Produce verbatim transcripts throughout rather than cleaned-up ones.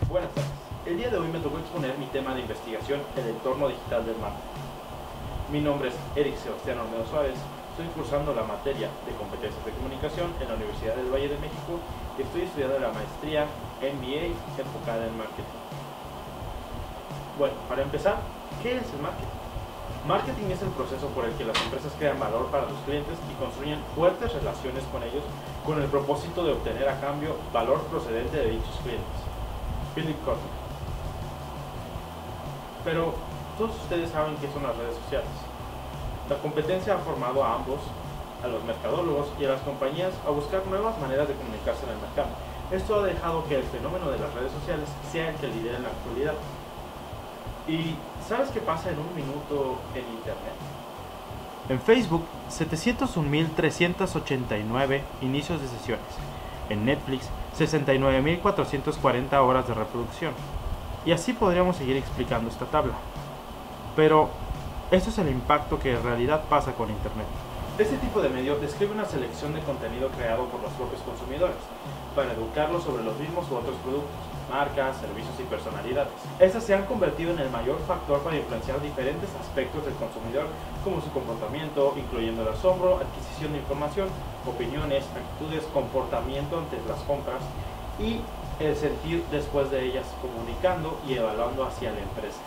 Buenas tardes. El día de hoy me tocó exponer mi tema de investigación, el entorno digital del marketing. Mi nombre es Eric Sebastián Olmedo Suárez, estoy cursando la materia de competencias de comunicación en la Universidad del Valle de México y estoy estudiando la maestría M B A enfocada en marketing. Bueno, para empezar, ¿qué es el marketing? Marketing es el proceso por el que las empresas crean valor para sus clientes y construyen fuertes relaciones con ellos con el propósito de obtener a cambio valor procedente de dichos clientes. Philip Kotler. Pero todos ustedes saben qué son las redes sociales. La competencia ha formado a ambos, a los mercadólogos y a las compañías, a buscar nuevas maneras de comunicarse en el mercado. Esto ha dejado que el fenómeno de las redes sociales sea el que lidera en la actualidad. ¿Y sabes qué pasa en un minuto en Internet? En Facebook, setecientos un mil trescientos ochenta y nueve inicios de sesiones. En Netflix, sesenta y nueve mil cuatrocientas cuarenta horas de reproducción. Y así podríamos seguir explicando esta tabla. Pero, esto es el impacto que en realidad pasa con Internet. Este tipo de medio describe una selección de contenido creado por los propios consumidores, para educarlos sobre los mismos u otros productos, marcas, servicios y personalidades. Estas se han convertido en el mayor factor para influenciar diferentes aspectos del consumidor, como su comportamiento, incluyendo el asombro, adquisición de información, opiniones, actitudes, comportamiento ante las compras y el sentir después de ellas, comunicando y evaluando hacia la empresa.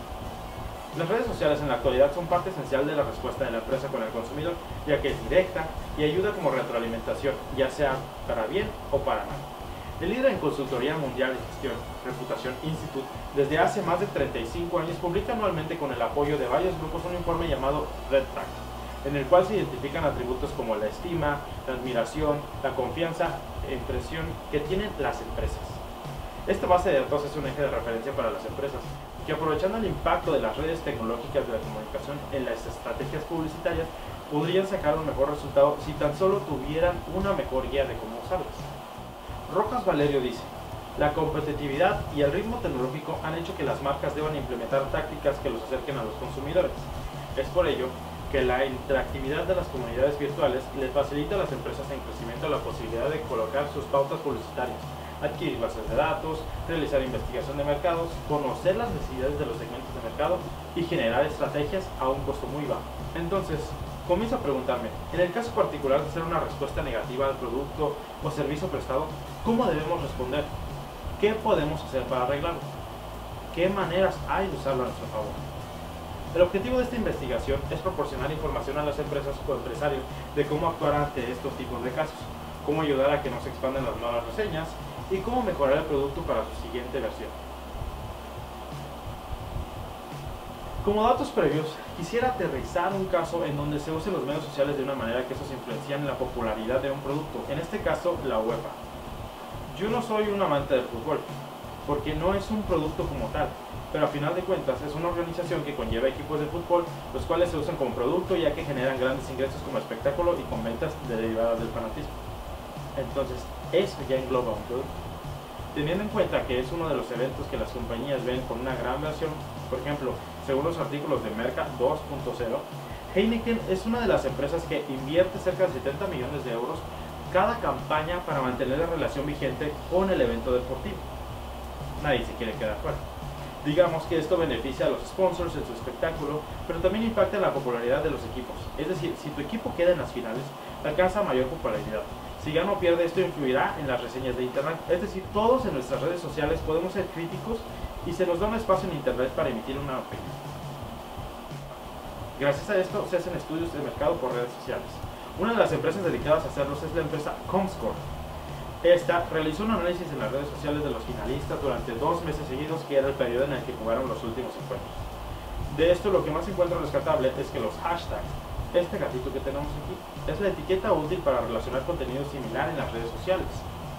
Las redes sociales en la actualidad son parte esencial de la respuesta de la empresa con el consumidor, ya que es directa y ayuda como retroalimentación, ya sea para bien o para mal. El líder en consultoría mundial de gestión, Reputación Institute, desde hace más de treinta y cinco años publica anualmente con el apoyo de varios grupos un informe llamado Red Tag, en el cual se identifican atributos como la estima, la admiración, la confianza e impresión que tienen las empresas. Esta base de datos es un eje de referencia para las empresas, que aprovechando el impacto de las redes tecnológicas de la comunicación en las estrategias publicitarias, podrían sacar un mejor resultado si tan solo tuvieran una mejor guía de cómo usarlas. Rojas Valerio dice: la competitividad y el ritmo tecnológico han hecho que las marcas deban implementar tácticas que los acerquen a los consumidores. Es por ello que la interactividad de las comunidades virtuales les facilita a las empresas en crecimiento la posibilidad de colocar sus pautas publicitarias, adquirir bases de datos, realizar investigación de mercados, conocer las necesidades de los segmentos de mercado y generar estrategias a un costo muy bajo. Entonces, comienzo a preguntarme, en el caso particular de ser una respuesta negativa al producto o servicio prestado, ¿cómo debemos responder? ¿Qué podemos hacer para arreglarlo? ¿Qué maneras hay de usarlo a nuestro favor? El objetivo de esta investigación es proporcionar información a las empresas o empresarios de cómo actuar ante estos tipos de casos, cómo ayudar a que no se expandan las malas reseñas y cómo mejorar el producto para su siguiente versión. Como datos previos, quisiera aterrizar un caso en donde se usen los medios sociales de una manera que esos influencian en la popularidad de un producto, en este caso la UEFA. Yo no soy un amante del fútbol, porque no es un producto como tal, pero a final de cuentas es una organización que conlleva equipos de fútbol, los cuales se usan como producto ya que generan grandes ingresos como espectáculo y con ventas derivadas del fanatismo. Entonces, eso ya engloba un producto. Teniendo en cuenta que es uno de los eventos que las compañías ven con una gran versión, por ejemplo, según los artículos de Merca dos punto cero, Heineken es una de las empresas que invierte cerca de setenta millones de euros cada campaña para mantener la relación vigente con el evento deportivo. Nadie se quiere quedar fuera. Digamos que esto beneficia a los sponsors en su espectáculo, pero también impacta en la popularidad de los equipos. Es decir, si tu equipo queda en las finales, alcanza mayor popularidad. Si gana o pierde, esto influirá en las reseñas de internet. Es decir, todos en nuestras redes sociales podemos ser críticos y se nos da un espacio en internet para emitir una opinión. Gracias a esto se hacen estudios de mercado por redes sociales. Una de las empresas dedicadas a hacerlos es la empresa Comscore. Esta realizó un análisis en las redes sociales de los finalistas durante dos meses seguidos, que era el periodo en el que jugaron los últimos encuentros. De esto lo que más encuentro rescatable es que los hashtags, este gatito que tenemos aquí, es la etiqueta útil para relacionar contenido similar en las redes sociales.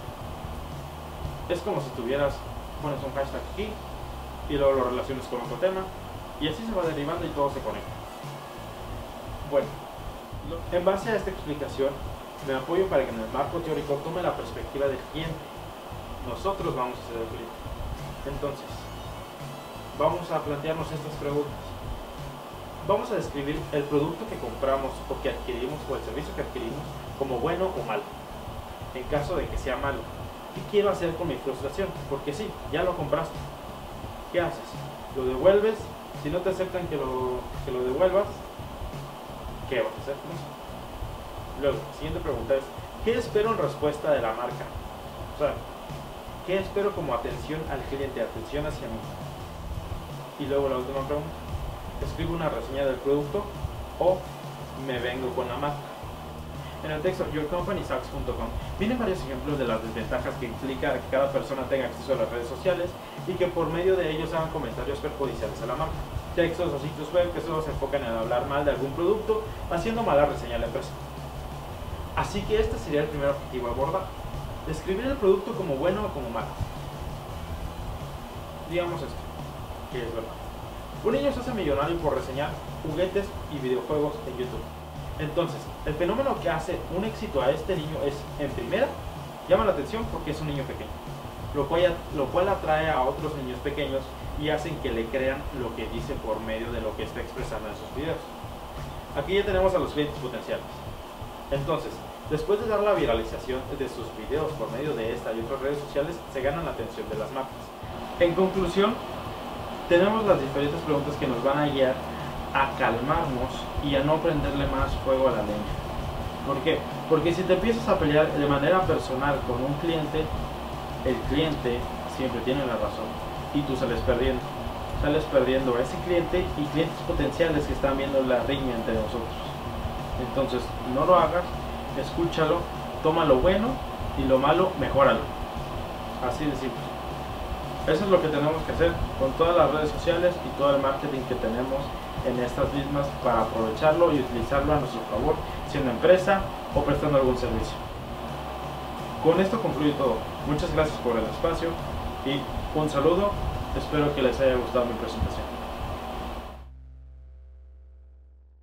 Es como si tuvieras, pones un hashtag aquí y luego lo relaciones con otro tema y así se va derivando y todo se conecta. Bueno, en base a esta explicación me apoyo para que en el marco teórico tome la perspectiva del cliente. Nosotros vamos a ser el cliente. Entonces, vamos a plantearnos estas preguntas. Vamos a describir el producto que compramos o que adquirimos o el servicio que adquirimos como bueno o malo. En caso de que sea malo, ¿Qué quiero hacer con mi frustración? Porque sí, ya lo compraste. ¿Qué haces? ¿Lo devuelves? Si no te aceptan que lo, que lo devuelvas, ¿qué vas a hacer con eso? Luego, la siguiente pregunta es, ¿qué espero en respuesta de la marca? O sea, ¿qué espero como atención al cliente, atención hacia mí? Y luego la última pregunta, ¿escribo una reseña del producto o me vengo con la marca? En el texto your company sucks punto com vienen varios ejemplos de las desventajas que implica que cada persona tenga acceso a las redes sociales y que por medio de ellos hagan comentarios perjudiciales a la marca. Textos o sitios web que solo se enfocan en hablar mal de algún producto, haciendo mala reseña a la empresa. Así que este sería el primer objetivo a abordar: describir el producto como bueno o como malo. Digamos esto, que es verdad. Un niño se hace millonario por reseñar juguetes y videojuegos en YouTube. Entonces, el fenómeno que hace un éxito a este niño es, en primera, llama la atención porque es un niño pequeño, lo cual, lo cual atrae a otros niños pequeños y hacen que le crean lo que dice por medio de lo que está expresando en sus videos. Aquí ya tenemos a los clientes potenciales. Entonces, después de dar la viralización de sus videos por medio de esta y otras redes sociales, se ganan la atención de las marcas. En conclusión, tenemos las diferentes preguntas que nos van a guiar a calmarnos y a no prenderle más fuego a la leña. ¿Por qué? Porque si te empiezas a pelear de manera personal con un cliente, el cliente siempre tiene la razón y tú sales perdiendo. Sales perdiendo a ese cliente y clientes potenciales que están viendo la riña entre nosotros. Entonces, no lo hagas, escúchalo, toma lo bueno y lo malo, mejóralo. Así de simple. Eso es lo que tenemos que hacer con todas las redes sociales y todo el marketing que tenemos en estas mismas para aprovecharlo y utilizarlo a nuestro favor, siendo empresa o prestando algún servicio. Con esto concluye todo. Muchas gracias por el espacio y un saludo. Espero que les haya gustado mi presentación.